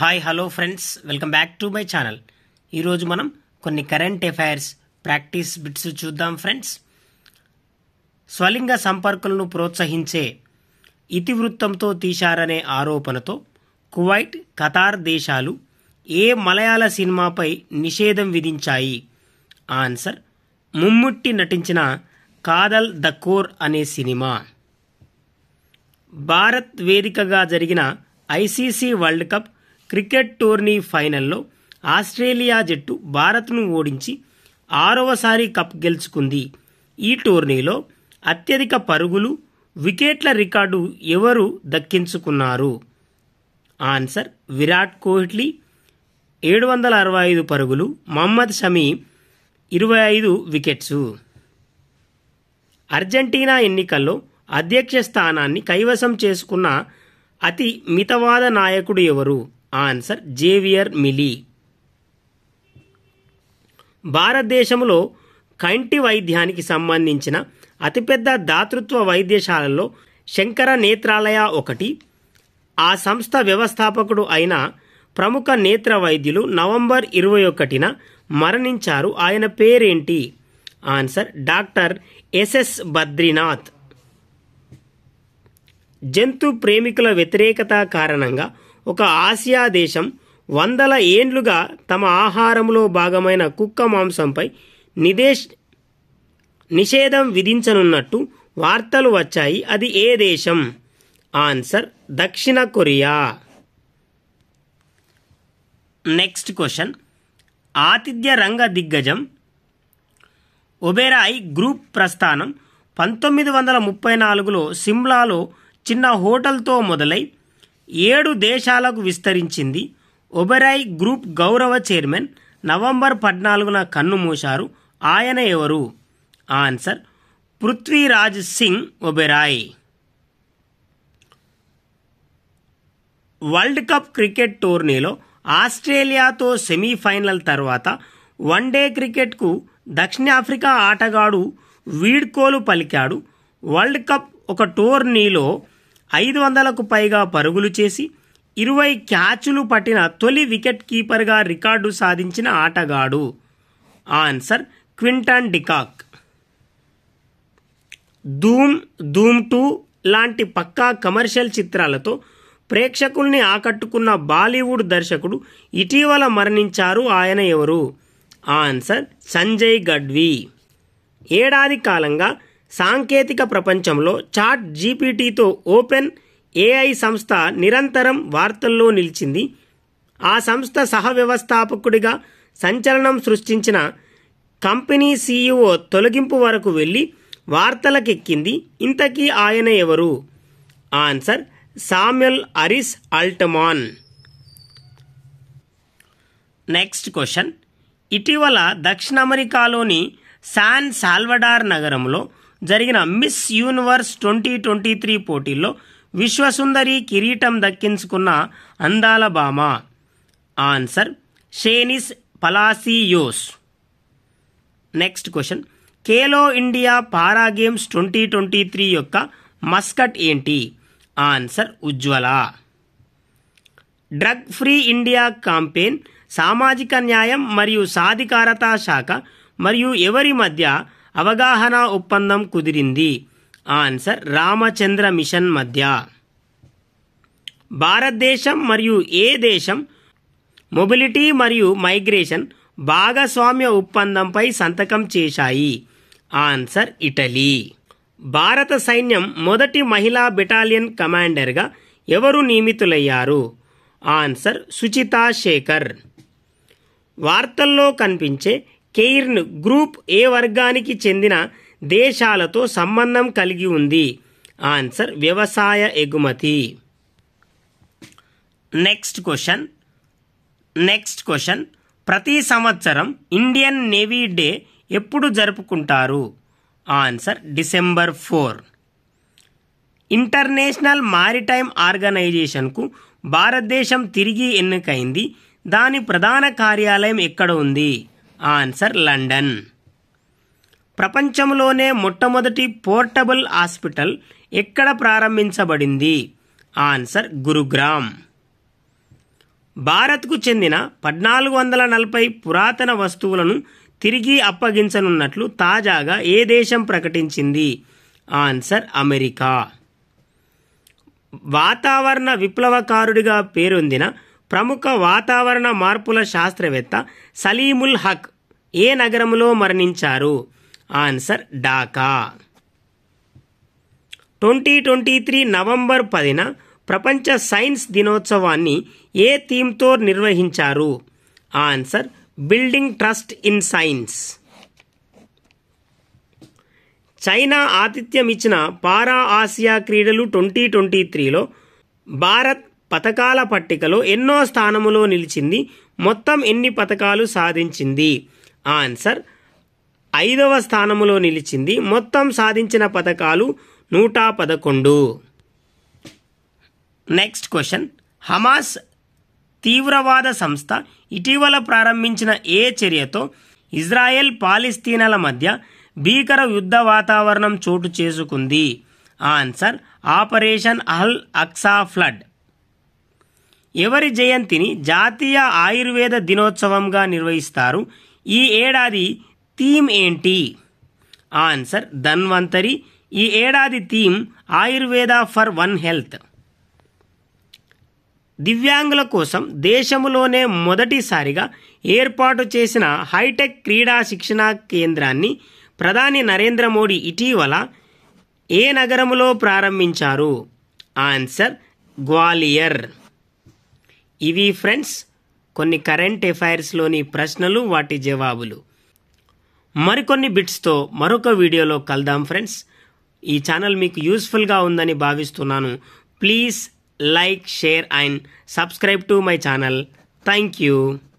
Hi hello friends, welcome back to my channel. ఈరోజు మనం కొన్ని కరెంట్ అఫైర్స్ ప్రాక్టీస్ బిట్స్ చూద్దాం ఫ్రెండ్స్. స్వలింగ సంపర్కులను ప్రోత్సహించే ఇతివృత్తంతో తీశారనే ఆరోపణతో కువైట్, ఖతార్ దేశాలు ఏ మలయాళ సినిమాపై నిషేధం విధించాయి? ఆన్సర్ ముమ్ముట్టి నటించిన కాదల్ ద కోర్ అనే సినిమా. భారత్ వేదికగా జరిగిన ICC world cup cricket tourney ఫైనల్లో ఆస్ట్రేలియా జట్టు భారత్ను ఓడించి 6వసారి కప్ గెలుచుకుంది. ఈ టోర్నీలో అత్యధిక పరుగులు, వికెట్ల రికార్డు ఎవరు దక్కించుకున్నారు? ఆన్సర్ విరాట్ కోహ్లీ 765 పరుగులు, మహమ్మద్ షమి 25 వికెట్స్. అర్జెంటీనా ఎన్నికల్లో అధ్యక్ష స్థానాన్ని కైవసం చేసుకున్న అతి మితవాద నాయకుడు ఎవరు? Answer Javier Milei. భారతదేశంలో కంటి వైద్యానికి సంబంధించిన అతిపెద్ద దాతృత్వ వైద్యశాలల్లో శంకర నేత్రాలయ ఒకటి. ఆ సంస్థ వ్యవస్థాపకుడు అయిన ప్రముఖ నేత్ర వైద్యులు నవంబర్ 21న మరణించారు. ఆయన పేరేంటి? Answer doctor S S Badrinath. జంతు ప్రేమికుల వ్యతిరేకత కారణంగా ఒక ఆసియా దేశం వందల ఏండ్లుగా తమ ఆహారంలో భాగమైన కుక్క మాంసంపై నిషేధం విధించనున్నట్టు వార్తలు వచ్చాయి. అది ఏ దేశం? ఆన్సర్ దక్షిణ కొరియా. Next question. ఆతిథ్య రంగ దిగ్గజం ఒబెరాయ్ గ్రూప్ ప్రస్థానం 1934లో సిమ్లాలో చిన్న హోటల్తో మొదలై 7 దేశాలకు విస్తరించింది. ఒబెరాయ్ గ్రూప్ గౌరవ చైర్మన్ నవంబర్ 14న కన్నుమూశారు. ఆయన ఎవరు? Answer Prithviraj Singh Oberoi. World cup cricket టోర్నీలో ఆస్ట్రేలియాతో సెమీఫైనల్ తర్వాత వన్డే క్రికెట్కు దక్షిణాఫ్రికా ఆటగాడు వీడ్కోలు పలికాడు. వరల్డ్ కప్ ఒక టోర్నీలో 500కు పైగా పరుగులు చేసి 20 క్యాచులు పట్టిన తొలి వికెట్ కీపర్గా రికార్డు సాధించిన ఆటగాడు? Answer Quinton de Kock. Dhoom, Dhoom 2 లాంటి పక్కా కమర్షియల్ చిత్రాలతో ప్రేక్షకుల్ని ఆకట్టుకున్న బాలీవుడ్ దర్శకుడు ఇటీవల మరణించారు. ఆయన ఎవరు? ఆన్సర్ సంజయ్ గడ్వి. ఏడాది కాలంగా సాంకేతిక ప్రపంచంలో చాట్ జీపీటీతో ఓపెన్ ఏఐ సంస్థ నిరంతరం వార్తల్లో నిలిచింది. ఆ సంస్థ సహ వ్యవస్థాపకుడిగా సంచలనం సృష్టించిన కంపెనీ సీఈఓ తొలగింపు వరకు వెళ్లి వార్తలకెక్కింది. ఇంతకీ ఆయన ఎవరు? Answer Samuel Harris Altman. Next question. ఇటీవల దక్షిణ అమెరికాలోని శాన్ సాల్వడార్ నగరంలో జరిగిన మిస్ యూనివర్స్ 2023 పోటీల్లో విశ్వసుందరి కిరీటం దక్కించుకున్న అందాల భామ? Answer Sheynnis Palacios. Next question. Khelo India para games 2023 యొక్క మస్కట్ ఏంటి? Answer Ujjwala. Drug free India campaign సామాజిక న్యాయం మరియు సాధికారత శాఖ మరియు ఎవరి మధ్య అవగాహన ఒప్పందం కుదిరింది? ఆన్సర్ రామచంద్ర మిషన్ మధ్య. భారతదేశం మరియు ఏ దేశం మొబిలిటీ మరియు మైగ్రేషన్ భాగస్వామ్య ఒప్పందంపై సంతకం చేశాయి? Answer Italy. భారత సైన్యం మొదటి మహిళా బెటాలియన్ కమాండర్గా ఎవరు నియమితులయ్యారు? ఆన్సర్ సుచితా శేఖర్. వార్తల్లో కనిపించే కెయిర్న్ గ్రూప్ ఏ వర్గానికి చెందిన దేశాలతో సంబంధం కలిగి ఉంది? ఆన్సర్ వ్యవసాయ ఎగుమతి. Next question. ప్రతి సంవత్సరం ఇండియన్ నేవీ డే ఎప్పుడు జరుపుకుంటారు? Answer December 4. ఇంటర్నేషనల్ మారిటైమ్ ఆర్గనైజేషన్కు భారతదేశం తిరిగి ఎన్నికైంది. దాని ప్రధాన కార్యాలయం ఎక్కడ ఉంది? Answer London. ప్రపంచంలోనే మొట్టమొదటి పోర్టబుల్ హాస్పిటల్ ఎక్కడ ప్రారంభించబడింది? ఆన్సర్ గురుగ్రామ్. భారత్కు చెందిన 1440 పురాతన వస్తువులను తిరిగి అప్పగించనున్నట్లు తాజాగా ఏ దేశం ప్రకటించింది? Answer America. వాతావరణ విప్లవకారుడిగా పేరొందిన ప్రముఖ వాతావరణ మార్పుల శాస్త్రవేత్త సలీముల్ హక్ ఏ నగరంలో మరణించారు? ఆన్సర్ ఢాకా. 2023 నవంబర్ 10న ప్రపంచ సైన్స్ దినోత్సవాన్ని ఏ థీమ్తో నిర్వహించారు? Answer building trust in science. China ఆతిథ్యం ఇచ్చిన పారా ఆసియా క్రీడలు 2023లో భారత్ పతకాల పట్టికలో ఎన్నో స్థానములో నిలిచింది? మొత్తం ఎన్ని పతకాలు సాధించింది? ఆన్సర్ 5వ స్థానములో నిలిచింది. మొత్తం సాధించిన పతకాలు 111. Next question. హమాస్ తీవ్రవాద సంస్థ ఇటీవల ప్రారంభించిన ఏ చర్యతో ఇజ్రాయెల్ పాలస్తీనాల మధ్య భీకర యుద్ధ వాతావరణం చోటు చేసుకుంది? Answer operation Al Aqsa flood. ఎవరి జయంతిని జాతీయ ఆయుర్వేద దినోత్సవంగా నిర్వహిస్తారు? ఈ ఏడాది థీమ్ ఏంటి? ఆన్సర్ ధన్వంతరి. ఈ ఏడాది theme Ayurveda for one health. దివ్యాంగుల కోసం దేశంలోనే మొదటిసారిగా ఏర్పాటు చేసిన హైటెక్ క్రీడా శిక్షణా కేంద్రాన్ని ప్రధాని నరేంద్ర మోడీ ఇటీవల ఏ నగరంలో ప్రారంభించారు? ఆన్సర్ గ్వాలియర్. ఇవి ఫ్రెండ్స్ కొన్ని కరెంట్ అఫైర్స్లోని ప్రశ్నలు, వాటి జవాబులు. మరికొన్ని బిట్స్తో మరొక వీడియోలో కలుద్దాం ఫ్రెండ్స్. ఈ ఛానల్ మీకు యూస్ఫుల్గా ఉందని భావిస్తున్నాను. Please like, share and subscribe to my channel. Thank you.